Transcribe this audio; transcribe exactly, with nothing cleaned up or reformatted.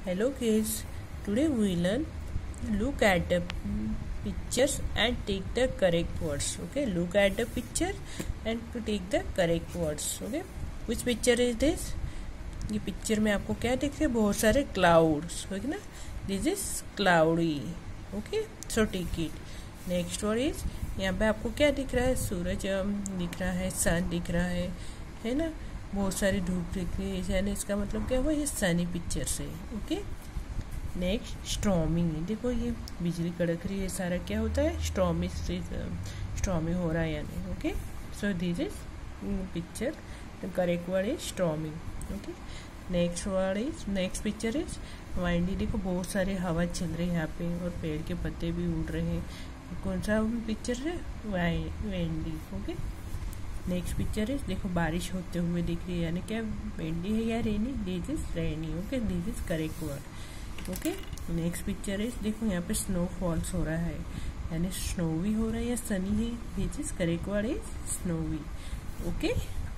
Hello kids, today we learn look at the pictures and take the correct words. Okay, look at the picture and to take the correct words. Okay, which picture is this? ये picture में आपको क्या दिख रहे हैं? बहुत सारे clouds, okay ना. This is cloudy. Okay, so take it. Next word is, यहाँ पे आपको क्या दिख रहा है? सूरज दिख रहा है, सन दिख रहा है है ना. बहुत सारी धूप दिख रही है, यानी इसका मतलब क्या हुआ? ये सनी पिक्चर से. ओके. Next stormy. देखो ये बिजली कड़क रही है, सारा क्या होता है? स्ट्रॉमी स्ट्रॉमी हो रहा है यानी. Okay, so this is picture. The correct word is stormy. Okay. Next word is next picture is windy. देखो बहुत सारे हवा चल रही है यहाँ पे और पेड़ के पत्ते भी उड़ रहे हैं. कौन सा पिक्चर है? Windy. Okay. Next picture is, देखो बारिश होते हुए दिख रही है, यानी क्या? विंडी है या rainy? This is rainy. Okay, this is correct word. Okay. Next picture is, देखो यहाँ पे स्नो फॉल्स हो रहा है, यानी स्नोवी हो रहा है या सनी है. This is correct word is snowy. Okay.